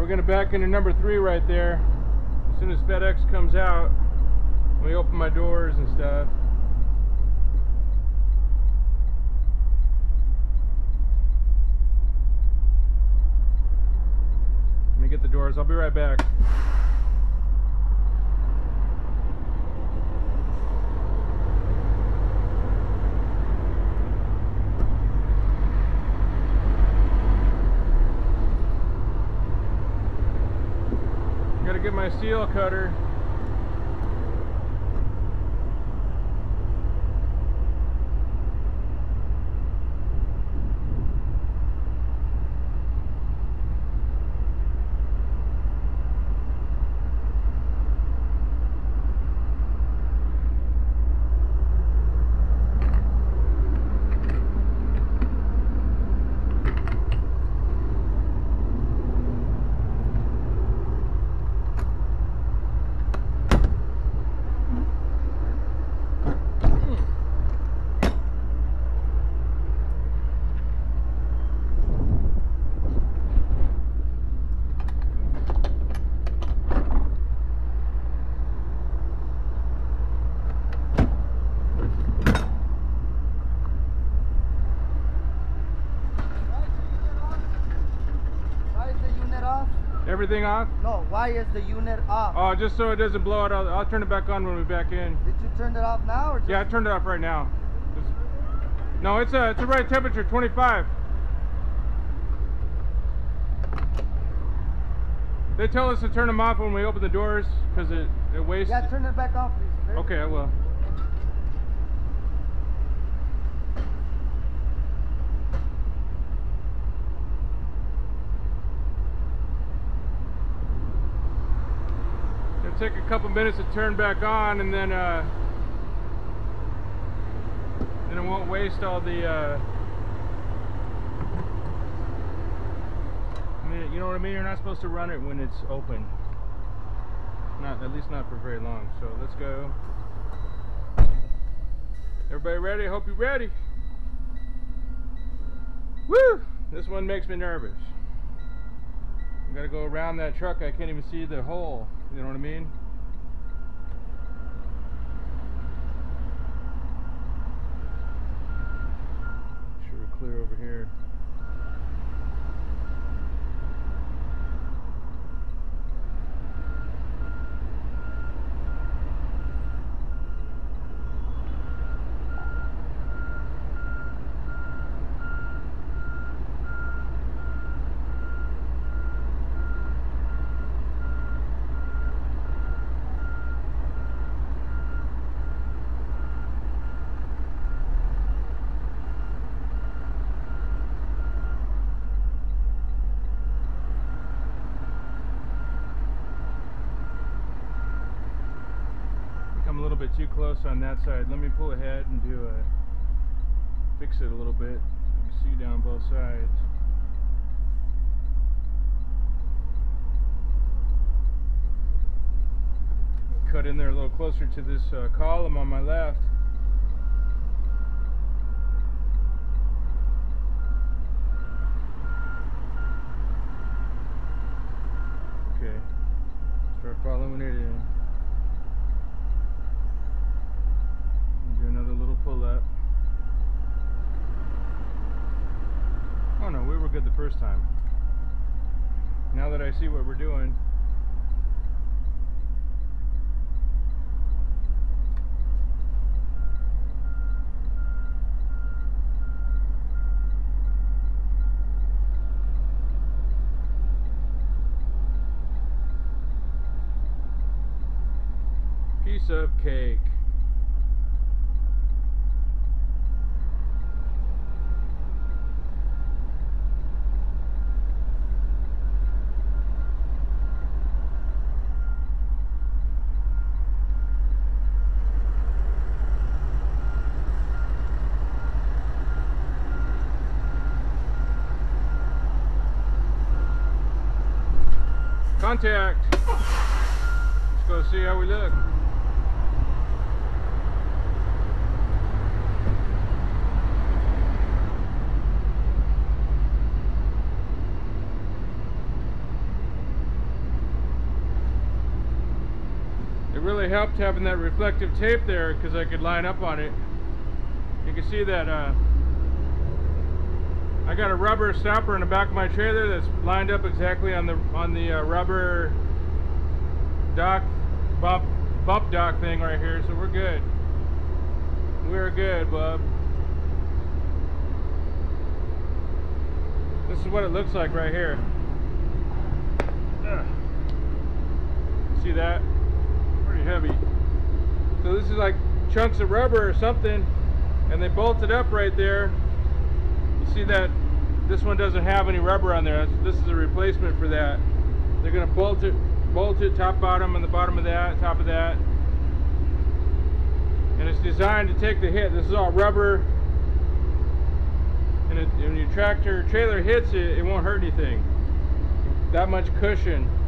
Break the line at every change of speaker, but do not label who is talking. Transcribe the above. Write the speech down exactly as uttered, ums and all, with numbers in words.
gonna back into number three right there. As soon as FedEx comes out, we open my doors and stuff. Let me get the doors. I'll be right back. Gotta get my seal cutter. Everything off?
No, why is the unit off?
Oh, just so it doesn't blow out. I'll, I'll turn it back on when we back in.
Did you turn it off now? Or just...
Yeah, I turned it off right now. Just... No, it's a it's the right temperature, twenty-five. They tell us to turn them off when we open the doors because it it wastes.
Yeah, turn it back on, please.
Okay, I will. Take a couple minutes to turn back on, and then uh, then it won't waste all the. Uh, I mean, you know what I mean. You're not supposed to run it when it's open. Not at least not for very long. So let's go. Everybody ready? I hope you're ready. Woo! This one makes me nervous. I gotta go around that truck. I can't even see the hole. You know what I mean? Make sure we're clear over here. A little bit too close on that side. Let me pull ahead and do a fix it a little bit. You can see down both sides. Cut in there a little closer to this uh, column on my left. Okay, start following it in. Do another little pull up. Oh no, we were good the first time. Now that I see what we're doing, piece of cake. Contact. Let's go see how we look. really helped having that reflective tape there because I could line up on it. You can see that uh, I got a rubber stopper in the back of my trailer that's lined up exactly on the on the uh, rubber dock bump bump dock thing right here, so we're good. We're good, bub. This is what it looks like right here. Ugh. See that? Pretty heavy. So this is like chunks of rubber or something, and they bolted up right there. You see that this one doesn't have any rubber on there. This is a replacement for that. They're gonna bolt it, bolt it top, bottom, and the bottom of that, top of that. And it's designed to take the hit. This is all rubber. And it, when your tractor trailer hits it, it won't hurt anything. That much cushion.